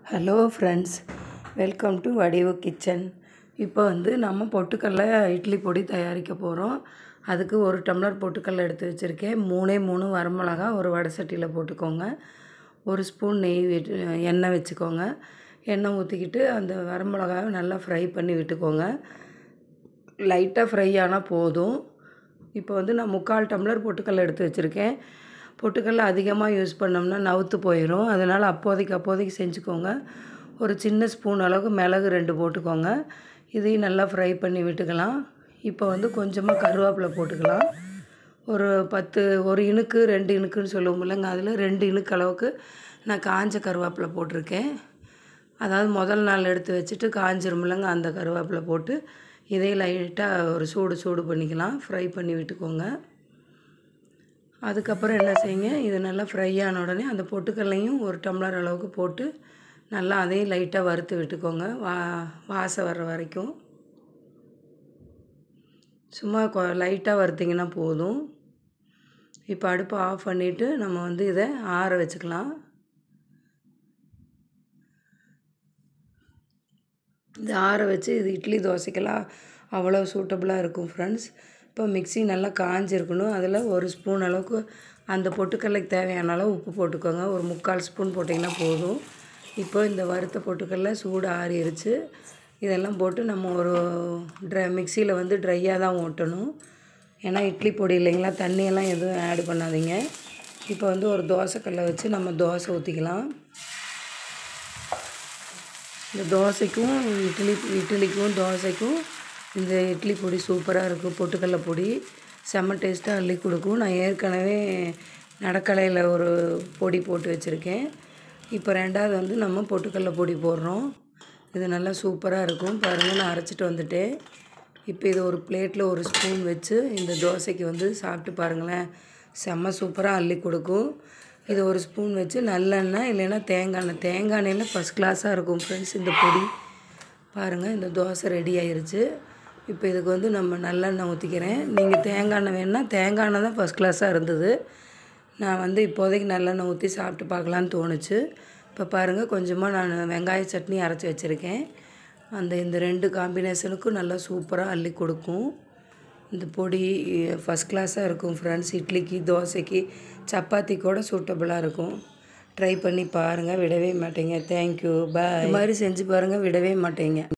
Hello friends, welcome to Vadivu kitchen. இப்போ நம்ம பொட்டுக்கடல இட்லி பொடி தயாரிக்க போகிறோம். அதுக்கு 1 டம்ளர் பொட்டுக்கடல எடுத்து வச்சுருக்கேன். 3 வரமிளகா ஒரு வடை சட்டியில் போட்டுக்கோங்க. 1 ஸ்பூன் எண்ணெய் வச்சுக்கோங்க. எண்ணெய் ஊற்றிக்கிட்டு அந்த வரமிளகாவை நல்லா ஃப்ரை பண்ணி விட்டுக்கோங்க. லைட்டாக ஃப்ரை ஆனால் போதும். இப்போ நான் 3/4 டம்ளர் பொட்டுக்கடல எடுத்து வச்சுருக்கேன். பொட்டுக்கடல அதிகமாக யூஸ் பண்ணோம்னா நவுத்து போயிடும். அதனால் அப்போதைக்கு செஞ்சுக்கோங்க. ஒரு சின்ன ஸ்பூன் அளவுக்கு மிளகு 2 போட்டுக்கோங்க. இதையும் நல்லா ஃப்ரை பண்ணி விட்டுக்கலாம். இப்போ கொஞ்சமாக கருவேப்பிலை போட்டுக்கலாம். ஒரு 1 இனுக்கு 2 இனுக்குன்னு சொல்லுவோம் இல்லைங்க, அதில் 2 இனுக்கு அளவுக்கு நான் காஞ்ச கருவேப்பிலை போட்டிருக்கேன். அதாவது முதல் நாள் எடுத்து வச்சுட்டு காஞ்சிருமில்லங்க, அந்த கருவேப்பிலை போட்டு இதையும் லைட்டாக ஒரு சூடு பண்ணிக்கலாம். ஃப்ரை பண்ணி விட்டுக்கோங்க. அதுக்கப்புறம் என்ன செய்யுங்க, இது நல்லா ஃப்ரை ஆன உடனே அந்த பொட்டுக்கடலையும் 1 டம்ளர் அளவுக்கு போட்டு நல்லா அதையும் லைட்டாக வறுத்து விட்டுக்கோங்க. வாசம் வர்ற வரைக்கும் சும்மா லைட்டாக வறுத்திங்கன்னா போதும். இப்போ அடுப்பை ஆஃப் பண்ணிவிட்டு நம்ம இதை ஆற வச்சுக்கலாம். இது ஆற வச்சு இது இட்லி தோசைக்கெல்லாம் அவ்வளோ சூட்டபுளாக இருக்கும் ஃப்ரெண்ட்ஸ். இப்போ மிக்ஸி நல்லா காஞ்சிருக்கணும். அதில் 1 ஸ்பூன் அளவுக்கு அந்த பொட்டுக்கடலைக்கு தேவையான அளவு உப்பு போட்டுக்கோங்க. ஒரு 3/4 ஸ்பூன் போட்டிங்கன்னா போதும். இப்போ இந்த வறுத்த பொட்டுக்கடலை சூடு ஆறிடுச்சு. இதெல்லாம் போட்டு நம்ம ஒரு மிக்சியில் ட்ரையாக தான் ஓட்டணும். ஏன்னா இட்லி பொடி இல்லைங்களா, தண்ணியெல்லாம் எதுவும் ஆட் பண்ணாதீங்க. இப்போ ஒரு தோசைக்கல்லை வச்சு நம்ம தோசை ஊற்றிக்கலாம். இந்த தோசைக்கும் இட்லிக்கும் தோசைக்கும் இந்த இட்லி பொடி சூப்பராக இருக்கும். பொட்டுக்கடலை பொடி செம்ம டேஸ்ட்டாக அள்ளி கொடுக்கும். நான் ஏற்கனவே நடக்கலையில் ஒரு பொடி போட்டு வச்சுருக்கேன். இப்போ 2வது நம்ம பொட்டுக்கடலை பொடி போடுறோம். இது நல்லா சூப்பராக இருக்கும். பாருங்கள், நான் அரைச்சிட்டு வந்துட்டேன். இப்போ இது ஒரு பிளேட்டில் 1 ஸ்பூன் வச்சு இந்த தோசைக்கு சாப்பிட்டு பாருங்களேன், செம்ம சூப்பராக அள்ளி கொடுக்கும். இது 1 ஸ்பூன் வச்சு நல்லெண்ணெய் இல்லைன்னா தேங்காய் எண்ணெயில் ஃபஸ்ட் கிளாஸாக இருக்கும் ஃப்ரெண்ட்ஸ் இந்த பொடி. பாருங்கள், இந்த தோசை ரெடி ஆயிருச்சு. இப்போ இதுக்கு நம்ம நல்லெண்ணெய் ஊற்றிக்கிறேன். நீங்கள் தேங்காய் எண்ணெய் வேணுன்னா தேங்காய் எண்ணெய் தான் ஃபஸ்ட் கிளாஸாக இருந்தது. நான் இப்போதைக்கு நல்லெண்ணெய் ஊற்றி சாப்பிட்டு பார்க்கலான்னு தோணுச்சு. இப்போ பாருங்கள், கொஞ்சமாக நான் வெங்காய சட்னி அரைச்சி வச்சுருக்கேன். இந்த 2 காம்பினேஷனுக்கும் நல்லா சூப்பராக அள்ளி கொடுக்கும். இந்த பொடி ஃபஸ்ட் கிளாஸாக இருக்கும் ஃப்ரெண்ட்ஸ். இட்லிக்கு, தோசைக்கு, சப்பாத்தி கூட சூட்டபுளாக இருக்கும். ட்ரை பண்ணி பாருங்கள், விடவே மாட்டீங்க. Thank you, bye. இது மாதிரி செஞ்சு பாருங்கள், விடவே மாட்டீங்க.